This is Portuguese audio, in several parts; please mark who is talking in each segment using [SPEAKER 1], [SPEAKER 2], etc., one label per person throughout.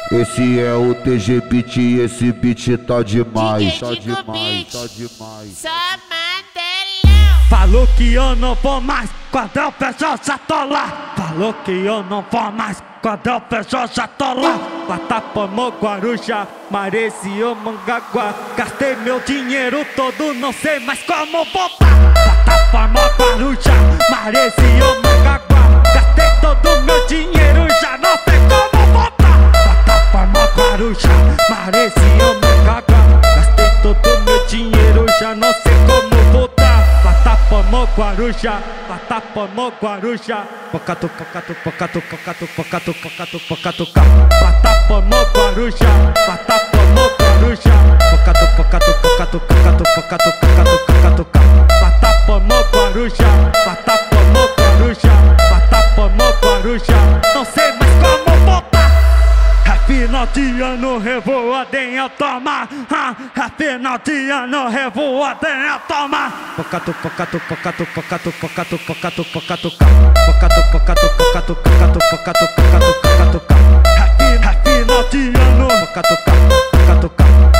[SPEAKER 1] Esse é o TG Beat, esse beat tá demais. Tá demais, tá demais.
[SPEAKER 2] Só Mandelão.
[SPEAKER 3] Falou que eu não vou mais quando eu pessoal já tô lá. Falou que eu não vou mais quando eu pessoal já tô lá. Guatapamô, Guarujá, Maresiô, Mongaguá. Gastei meu dinheiro todo, não sei mais como voltar. Guatapamô, Guarujá, Maresiô, Mongaguá. Gastei todo meu dinheiro, já não sei como voltar. Guatapamô, Guarujá, Maresiô, Mongaguá. Gastei todo meu dinheiro, já não sei como voltar. Guatapamô, Guarujá, Guatapamô, Guarujá. Pocatu, pocatu, pocatu, pocatu, pocatu, pocatu, pocatu, Guatapamô, Guarujá, Guatapamô, Guarujá. Pocatu, pocatu, pocatu, pocatu, pocatu, pocatu, pocatu, Guatapamô, Guarujá, Guatapamô, Guarujá. Guatapamô, Guarujá. Não sei mais como voltar. É final de ano, revoadinha, toma. É final de ano, revoadinha, toma. Pocatu, pocatu, pocatu, pocatu, pocatu, pocatu, pocatu, pocatu, pocatu, pocatu, pocatu, pocatu, pocatu, pocatu. É final de ano, pocatu, pocatu,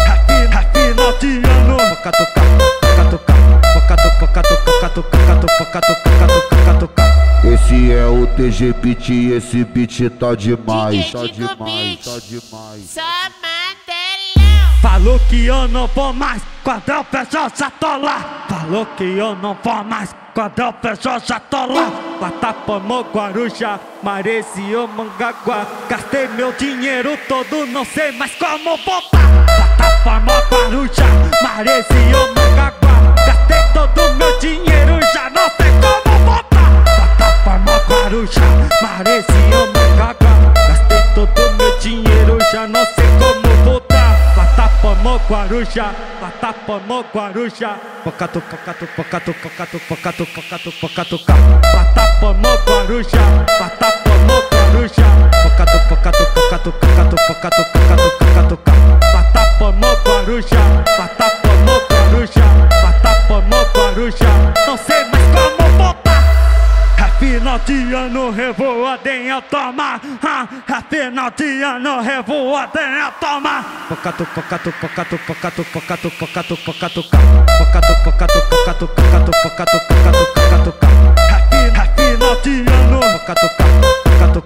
[SPEAKER 3] é final de ano, pocatu, pocatu, pocatu, pocatu, pocatu, pocatu, pocatu, pocatu, pocatu.
[SPEAKER 1] Esse é o TG Beat, esse beat tá demais. Tá
[SPEAKER 2] DJ
[SPEAKER 1] demais, tá
[SPEAKER 2] Beat.
[SPEAKER 1] demais.
[SPEAKER 2] Só Mandelão.
[SPEAKER 3] Falou que eu não vou mais quando eu pessoal já tô lá. Falou que eu não vou mais quando eu pessoal já tô lá. Guatapamô, Guarujá, Maresiô, Mongaguá. Gastei meu dinheiro todo, não sei mais como voltar. Guatapamô, Guarujá, Maresiô, Mongaguá. Gastei todo meu dinheiro, já não sei como voltar. Guatapamô, Guarujá, Maresiô, Mongaguá. Gastei todo meu dinheiro, já não sei como voltar. Guatapamô, Guarujá, Guatapamô, Guarujá. Pocatu, pocatu, pocatu, pocatu, pocatu, pocatu, pocatu, Guatapamô, Guarujá, Guatapamô, Guarujá. Pocatu, pocatu, pocatu, pocatu, pocatu, pocatu, pocatu, Guatapamô, Guarujá, Guatapamô, Guarujá. Guatapamô, Guarujá. Não sei mais como voltar. É final de ano, revoadinha, toma. É final de ano, revoadinha, toma. Pocatu, pocatu, pocatu, pocatu, pocatu, pocatu, pocatu, pocatu, pocatu, pocatu, pocatu, pocatu, pocatu, pocatu. É final de ano, pocatu, pocatu,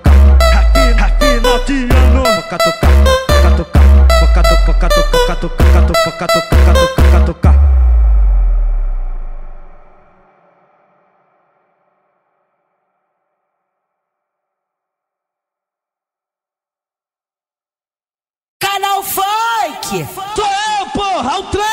[SPEAKER 3] é final de ano, pocatu, pocatu, pocatu, pocatu, pocatu, pocatu, pocatu, pocatu, pocatu.
[SPEAKER 4] Canal Funk! Sou eu, porra, o trem!